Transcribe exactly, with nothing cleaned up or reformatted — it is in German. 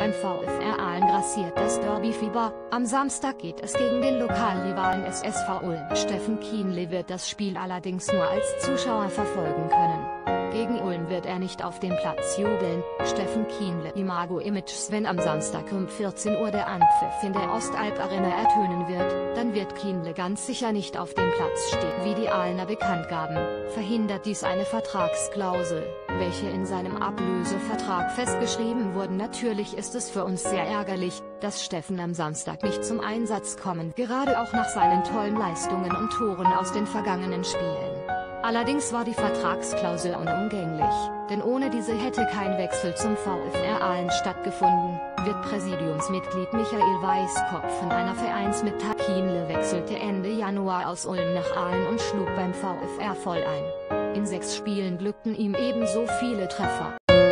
Beim VfR Aalen grassiert das Derbyfieber. Am Samstag geht es gegen den Lokalrivalen S S V Ulm. Steffen Kienle wird das Spiel allerdings nur als Zuschauer verfolgen können. Gegen Ulm wird er nicht auf dem Platz jubeln. Steffen Kienle Imago Images. Wenn am Samstag um vierzehn Uhr der Anpfiff in der Ostalb Arena ertönen wird, dann wird Kienle ganz sicher nicht auf dem Platz stehen. Wie die Aalener bekannt gaben, verhindert dies eine Vertragsklausel, welche in seinem Ablösevertrag festgeschrieben wurde. Natürlich ist es für uns sehr ärgerlich, dass Steffen am Samstag nicht zum Einsatz kommen, gerade auch nach seinen tollen Leistungen und Toren aus den vergangenen Spielen. Allerdings war die Vertragsklausel unumgänglich, denn ohne diese hätte kein Wechsel zum VfR Aalen stattgefunden, wird Präsidiumsmitglied Michael Weißkopf von einer Vereinsmitteilung. Kienle wechselte Ende Januar aus Ulm nach Aalen und schlug beim VfR voll ein. In sechs Spielen glückten ihm ebenso viele Treffer.